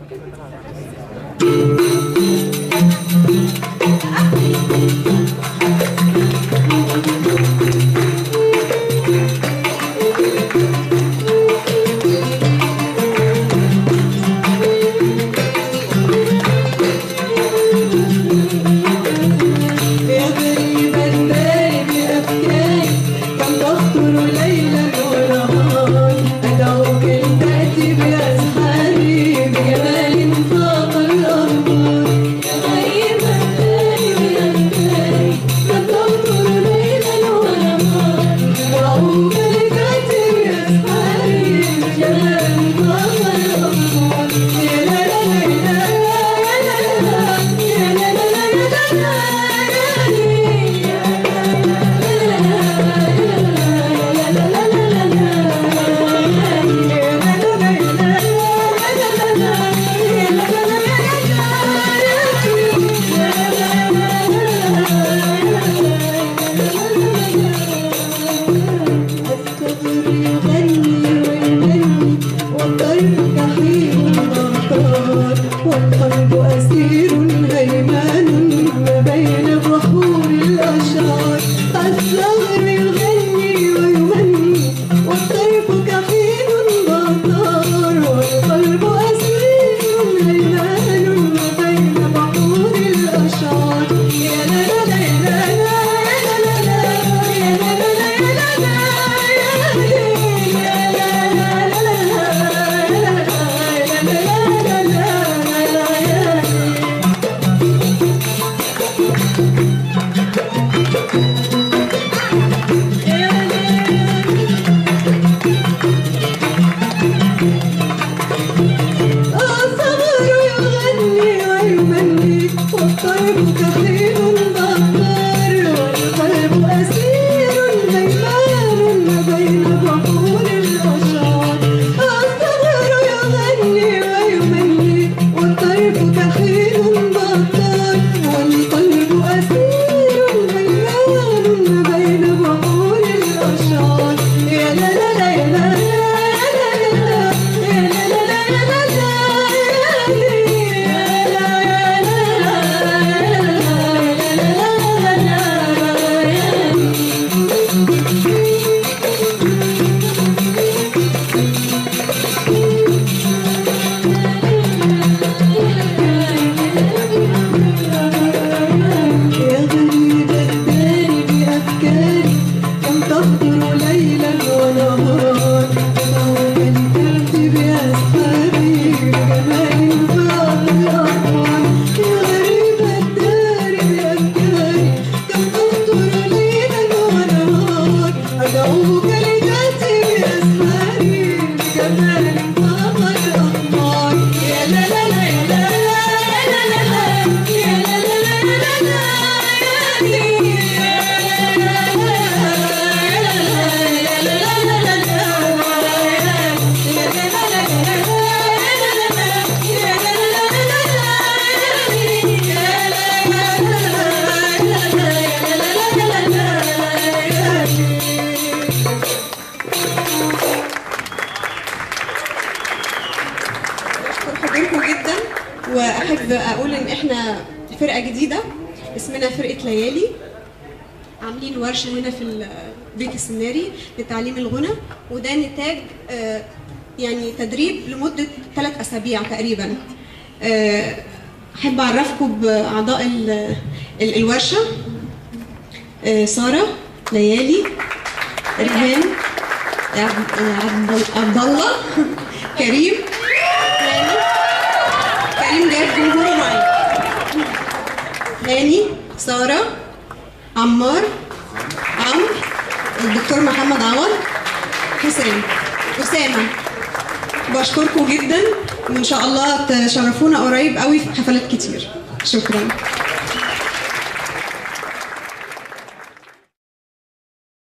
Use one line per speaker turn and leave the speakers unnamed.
واحب اقول ان احنا فرقه جديده اسمنا فرقه ليالي، عاملين ورشه هنا في البيت السناري لتعليم الغنى، وده نتاج يعني تدريب لمده 3 أسابيع تقريبا. احب اعرفكم باعضاء الورشه: ساره، ليالي، ريهان، عبد الله، كريم جايب جمهوره معايا، هاني، ساره، عمار، عمرو، الدكتور محمد عوض، حسين، اسامه. بشكركم جدا وان شاء الله تشرفونا قريب قوي في حفلات كتير. شكرا.